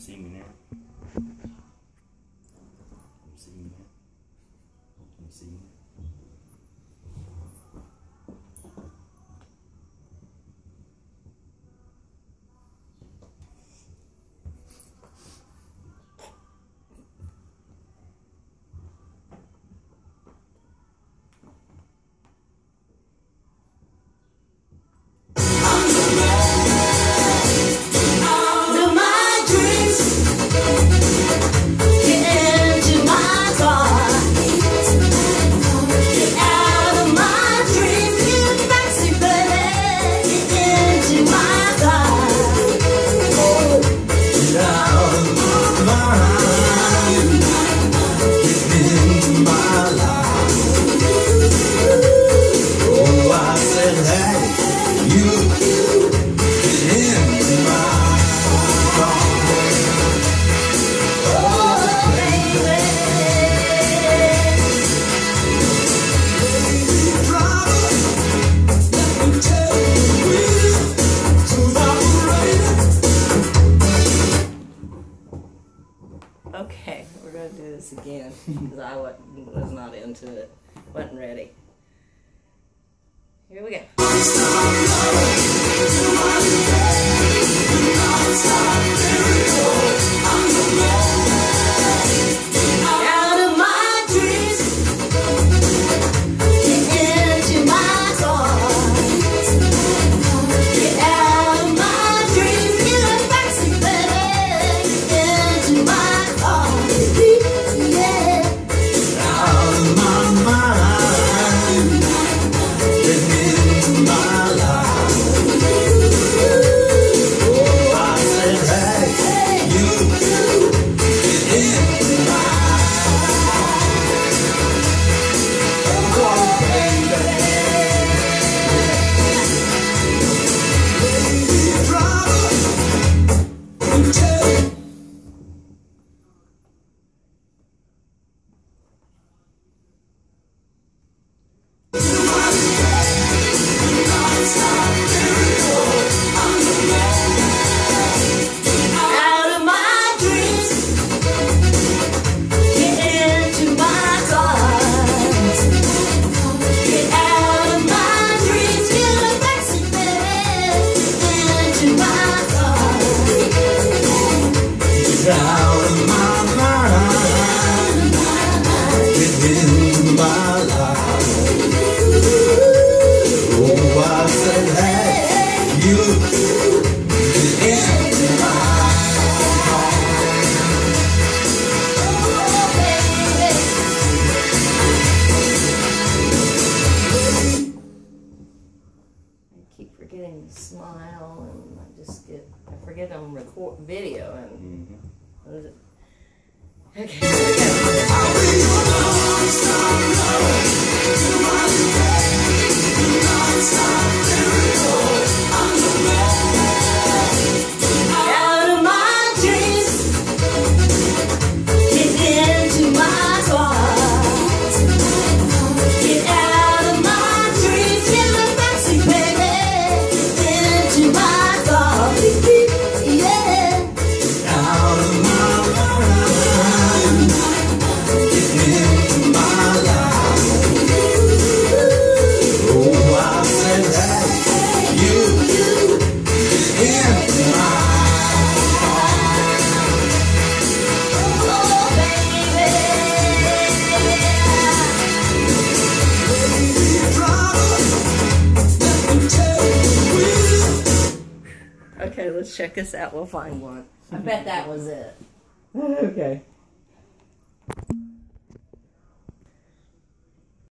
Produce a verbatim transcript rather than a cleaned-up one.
see me now? Can you see me now? Can you see me? Okay, we're going to do this again because I was not into it, wasn't ready. Here we go. Forgetting to smile, and I just get, I forget I'm record video, and mm-hmm. What is it? Okay, out of my dreams, get into my thoughts, get out of my dreams, get a backseat, baby. Okay, let's check this out. We'll find one. I bet that was it. Okay.